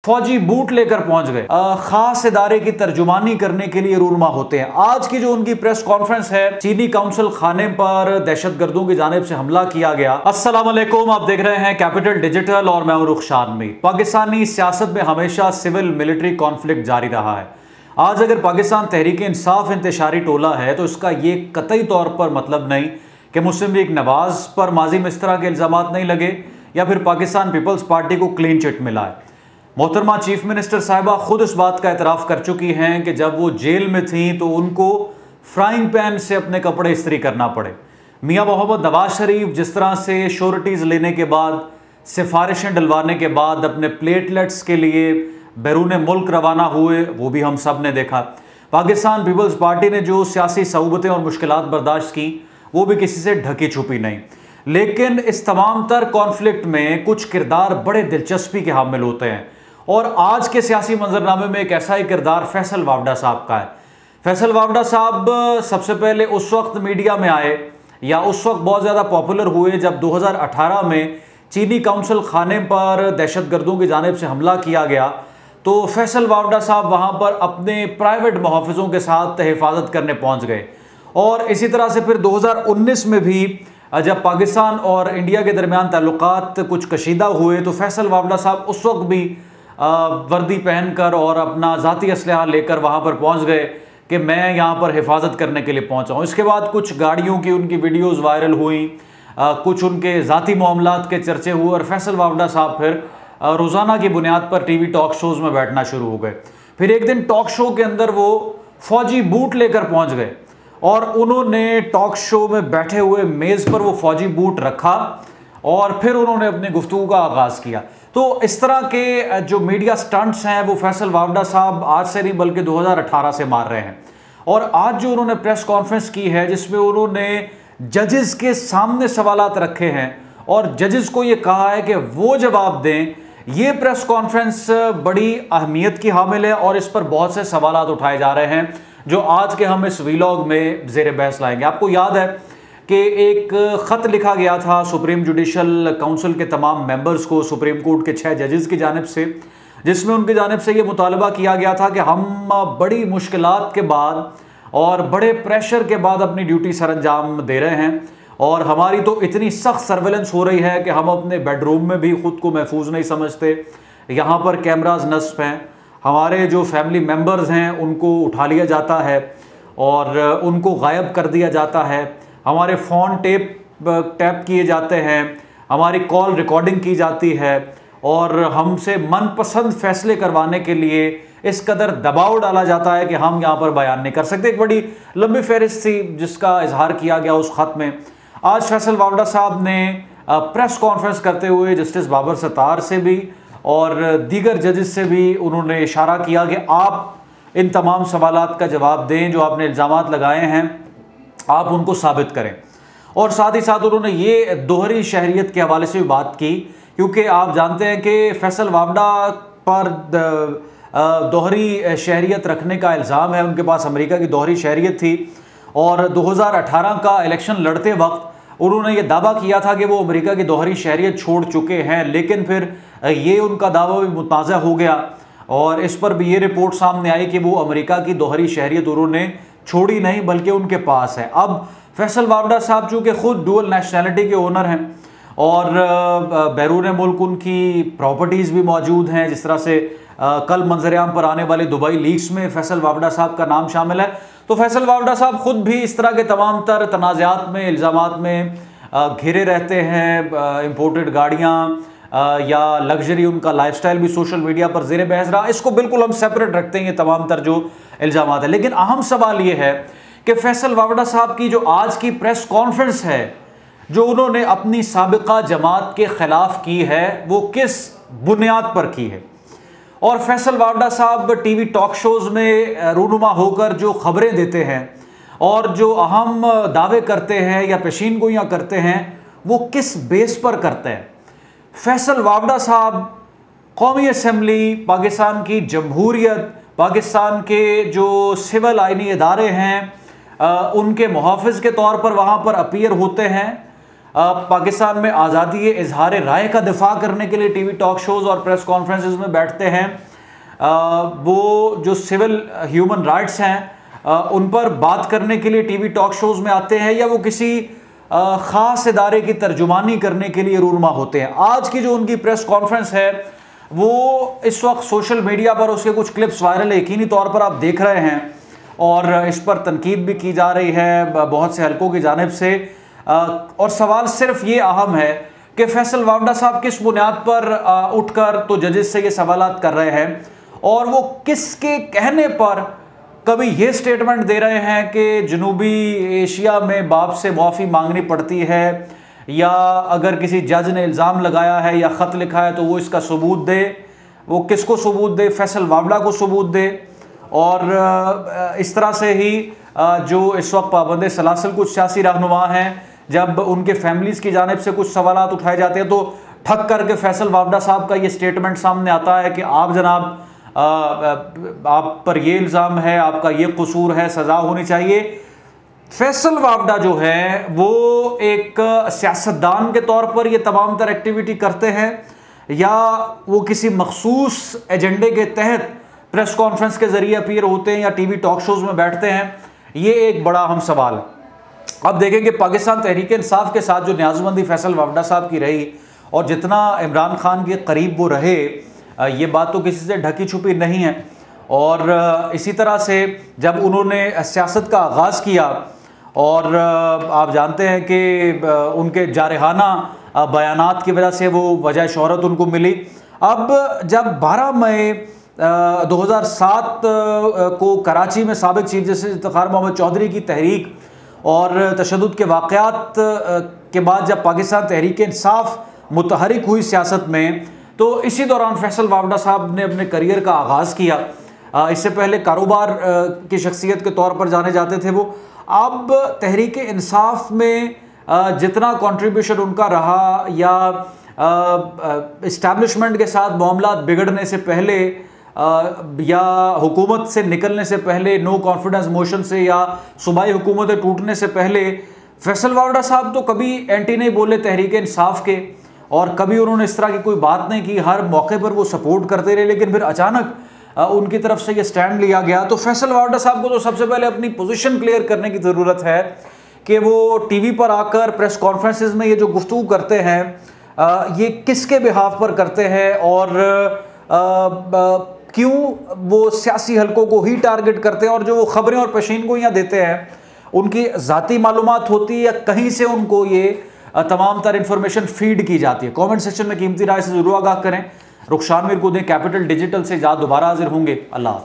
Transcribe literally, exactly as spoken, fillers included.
फौजी बूट लेकर पहुंच गए, खास इदारे की तर्जुमानी करने के लिए रूनुमा होते हैं। आज की जो उनकी प्रेस कॉन्फ्रेंस है, चीनी काउंसिल खाने पर दहशतगर्दों की जानिब से हमला किया गया। अस्सलाम वालेकुम, आप देख रहे हैं कैपिटल डिजिटल और मैं हूं रुखशान मीर। पाकिस्तानी सियासत में हमेशा सिविल मिलिट्री कॉन्फ्लिक्ट जारी रहा है। आज अगर पाकिस्तान तहरीक इंसाफ इंतशारी टोला है तो इसका ये कतई तौर पर मतलब नहीं कि मुस्लिम लीग नवाज पर माजी में इस तरह के इल्जामात नहीं लगे या फिर पाकिस्तान पीपल्स पार्टी को क्लीन चिट मिला है। मोहतरमा चीफ मिनिस्टर साहिबा खुद इस बात का एतराफ़ कर चुकी हैं कि जब वो जेल में थी तो उनको फ्राइंग पैन से अपने कपड़े इस्त्री करना पड़े। मियां मोहम्मद नवाज शरीफ जिस तरह से श्योरिटीज़ लेने के बाद, सिफारिशें डलवाने के बाद अपने प्लेटलेट्स के लिए बैरून मुल्क रवाना हुए, वो भी हम सब ने देखा। पाकिस्तान पीपल्स पार्टी ने जो सियासी सऊबतें और मुश्किलात बर्दाश्त की वो भी किसी से ढकी छुपी नहीं। लेकिन इस तमाम तर कॉन्फ्लिक्ट में कुछ किरदार बड़े दिलचस्पी के हामिल होते हैं और आज के सियासी मंजरनामे में एक ऐसा ही किरदार फैसल वावडा साहब का है। फैसल वावडा साहब सबसे पहले उस वक्त मीडिया में आए या उस वक्त बहुत ज़्यादा पॉपुलर हुए जब दो हज़ार अठारह में चीनी काउंसिल खाने पर दहशतगर्दों की जानिब से हमला किया गया तो फैसल वावडा साहब वहाँ पर अपने प्राइवेट मुहाफ़िज़ों के साथ हिफाजत करने पहुँच गए। और इसी तरह से फिर दो हज़ार उन्नीस में भी जब पाकिस्तान और इंडिया के दरमियान ताल्लुकात कुछ कशीदा हुए तो फैसल वावडा साहब उस वक्त भी वर्दी पहनकर और अपना ज़ाती असलहा लेकर वहाँ पर पहुँच गए कि मैं यहाँ पर हिफाजत करने के लिए पहुँचा हूँ। इसके बाद कुछ गाड़ियों की उनकी वीडियोज़ वायरल हुई, कुछ उनके ज़ाती मामलात के चर्चे हुए और फैसल वावडा साहब फिर रोज़ाना की बुनियाद पर टीवी टॉक शोज़ में बैठना शुरू हो गए। फिर एक दिन टॉक शो के अंदर वो फ़ौजी बूट लेकर पहुँच गए और उन्होंने टॉक शो में बैठे हुए मेज़ पर वो फौजी बूट रखा और फिर उन्होंने अपनी गुफ्तगू का आगाज़ किया। तो इस तरह के जो मीडिया स्टंट्स हैं वो फैसल वावडा साहब आज से नहीं बल्कि दो हज़ार अठारह से मार रहे हैं। और आज जो उन्होंने प्रेस कॉन्फ्रेंस की है जिसमें उन्होंने जजेस के सामने सवालात रखे हैं और जजेस को ये कहा है कि वो जवाब दें, ये प्रेस कॉन्फ्रेंस बड़ी अहमियत की हामिल है और इस पर बहुत से सवालात उठाए जा रहे हैं जो आज के हम इस वीलॉग में ज़ेर बहस लाएंगे। आपको याद है कि एक ख़त लिखा गया था सुप्रीम जुडिशल काउंसिल के तमाम मेंबर्स को, सुप्रीम कोर्ट के छः जजेस की जानिब से, जिसमें उनकी जानिब से ये मुतालबा किया गया था कि हम बड़ी मुश्किलात के बाद और बड़े प्रेशर के बाद अपनी ड्यूटी सर अंजाम दे रहे हैं और हमारी तो इतनी सख्त सर्वेलेंस हो रही है कि हम अपने बेडरूम में भी ख़ुद को महफूज नहीं समझते। यहाँ पर कैमराज नस्ब हैं, हमारे जो फैमिली मेम्बर्स हैं उनको उठा लिया जाता है और उनको गायब कर दिया जाता है, हमारे फ़ोन टेप टैप किए जाते हैं, हमारी कॉल रिकॉर्डिंग की जाती है और हमसे मनपसंद फैसले करवाने के लिए इस कदर दबाव डाला जाता है कि हम यहाँ पर बयान नहीं कर सकते। एक बड़ी लंबी फहरिस्त थी जिसका इजहार किया गया उस ख़त में। आज फैसल वावडा साहब ने प्रेस कॉन्फ्रेंस करते हुए जस्टिस बाबर सत्तार से भी और दीगर जजेस से भी उन्होंने इशारा किया कि आप इन तमाम सवालात का जवाब दें, जो आपने इल्ज़ामात लगाए हैं आप उनको साबित करें। और साथ ही साथ उन्होंने ये दोहरी शहरियत के हवाले से भी बात की क्योंकि आप जानते हैं कि फैसल वावडा पर दोहरी शहरियत रखने का इल्ज़ाम है। उनके पास अमेरिका की दोहरी शहरियत थी और दो हज़ार अठारह का इलेक्शन लड़ते वक्त उन्होंने ये दावा किया था कि वो अमेरिका की दोहरी शहरियत छोड़ चुके हैं, लेकिन फिर ये उनका दावा भी मुताज़ा हो गया और इस पर भी ये रिपोर्ट सामने आई कि वो अमेरिका की दोहरी शहरियत उन्होंने छोड़ी नहीं बल्कि उनके पास है। अब फैसल वावडा साहब चूँकि ख़ुद डुअल नेशनैलिटी के ओनर हैं और बैरून मुल्क उनकी प्रॉपर्टीज़ भी मौजूद हैं, जिस तरह से आ, कल मंजरेआम पर आने वाले दुबई लीक्स में फैसल वावडा साहब का नाम शामिल है, तो फैसल वावडा साहब खुद भी इस तरह के तमाम तर तनाज़ात में, इल्ज़ामात में घिरे रहते हैं। इम्पोर्टेड गाड़ियाँ या लग्जरी उनका लाइफस्टाइल भी सोशल मीडिया पर ज़ेर बहस रहा। इसको बिल्कुल हम सेपरेट रखते हैं ये तमाम तर जो इल्ज़ामात है, लेकिन अहम सवाल ये है कि फैसल वावडा साहब की जो आज की प्रेस कॉन्फ्रेंस है जो उन्होंने अपनी साबिका जमात के ख़िलाफ़ की है वो किस बुनियाद पर की है। और फैसल वावडा साहब टीवी टॉक शोज़ में रूनुमा होकर जो ख़बरें देते हैं और जो अहम दावे करते हैं या पेशीन गोइयाँ करते हैं वो किस बेस पर करते हैं। फैसल वावडा साहब कौमी असम्बली, पाकिस्तान की जमहूरियत, पाकिस्तान के जो सिविल आइनी इदारे हैं आ, उनके मुहाफ़िज़ के तौर पर वहाँ पर अपीयर होते हैं। पाकिस्तान में आज़ादी इजहार राय का दिफा करने के लिए टीवी टॉक शोज और प्रेस कॉन्फ्रेंसेस में बैठते हैं। आ, वो जो सिविल ह्यूमन राइट्स हैं आ, उन पर बात करने के लिए टीवी टॉक शोज में आते हैं, या वो किसी आ, ख़ास इदारे की तर्जुमानी करने के लिए रूनमा होते हैं। आज की जो उनकी प्रेस कॉन्फ्रेंस है वो इस वक्त सोशल मीडिया पर उसके कुछ क्लिप्स वायरल यकीनी तौर पर आप देख रहे हैं, और इस पर तनकीद भी की जा रही है बहुत से हलकों की जानिब से। और सवाल सिर्फ ये अहम है कि फैसल वावड़ा साहब किस बुनियाद पर उठकर तो जजेस से ये सवालात कर रहे हैं, और वो किसके कहने पर कभी ये स्टेटमेंट दे रहे हैं कि जनूबी एशिया में बाप से माफ़ी मांगनी पड़ती है, या अगर किसी जज ने इल्ज़ाम लगाया है या ख़त लिखा है तो वो इसका सबूत दे। वो किसको सबूत दे? फैसल वावड़ा को सबूत दे। और इस तरह से ही जो इस वक्त पाबंद सलासल कुछ सियासी रहनुमा हैं, जब उनके फैमिलीज़ की जानिब से कुछ सवालात उठाए जाते हैं तो ठक करके फैसल वावड़ा साहब का ये स्टेटमेंट सामने आता है कि आप जनाब आ, आप पर ये इल्ज़ाम है, आपका ये कसूर है, सज़ा होनी चाहिए। फैसल वावड़ा जो है वो एक सियासतदान के तौर पर ये तमाम तर एक्टिविटी करते हैं, या वो किसी मखसूस एजेंडे के तहत प्रेस कॉन्फ्रेंस के ज़रिए अपीयर होते हैं या टीवी टॉक शोज़ में बैठते हैं? ये एक बड़ा अहम सवाल है। अब देखें कि पाकिस्तान तहरीक इंसाफ के साथ जो न्याज़बंदी फैसल वावड़ा साहब की रही, और जितना इमरान खान के करीब वो रहे, ये बात तो किसी से ढकी छुपी नहीं है। और इसी तरह से जब उन्होंने सियासत का आगाज़ किया, और आप जानते हैं कि उनके जारहाना बयानात की वजह से वो वजह शोहरत उनको मिली। अब जब बारह मई दो हज़ार सात को कराची में साबिक चीफ जस्टिस इफ्तिखार मोहम्मद चौधरी की तहरीक और तशद्दुद के वाक़यात के बाद जब पाकिस्तान तहरीक इंसाफ मुतहरिक हुई सियासत में, तो इसी दौरान फैसल वावड़ा साहब ने अपने करियर का आगाज़ किया। इससे पहले कारोबार की शख्सियत के तौर पर जाने जाते थे वो। अब तहरीक इंसाफ में जितना कंट्रीब्यूशन उनका रहा, या इस्टेब्लिशमेंट के साथ मामला बिगड़ने से पहले, या हुकूमत से निकलने से पहले, नो कॉन्फिडेंस मोशन से या सूबाई हुकूमतें टूटने से पहले, फैसल वावड़ा साहब तो कभी एंटी नहीं बोले तहरीक इंसाफ के, और कभी उन्होंने इस तरह की कोई बात नहीं की। हर मौके पर वो सपोर्ट करते रहे, लेकिन फिर अचानक उनकी तरफ से ये स्टैंड लिया गया। तो फैसल वावड़ा साहब को तो सबसे पहले अपनी पोजीशन क्लियर करने की ज़रूरत है कि वो टीवी पर आकर प्रेस कॉन्फ्रेंसेस में ये जो गुफ्तगू करते हैं, ये किसके बिहाफ पर करते हैं, और क्यों वो सियासी हलकों को ही टारगेट करते हैं, और जो वो खबरें और पेशीन को यहाँ देते हैं उनकी ज़ाती मालूमात होती है, या कहीं से उनको ये तमाम तर इंफॉर्मेशन फीड की जाती है? कमेंट सेक्शन में कीमती राय से ज़रूर आगाह करें। रुखसान मीर को दें कैपिटल डिजिटल से, ज़्यादा दोबारा हाजिर होंगे। अल्लाह।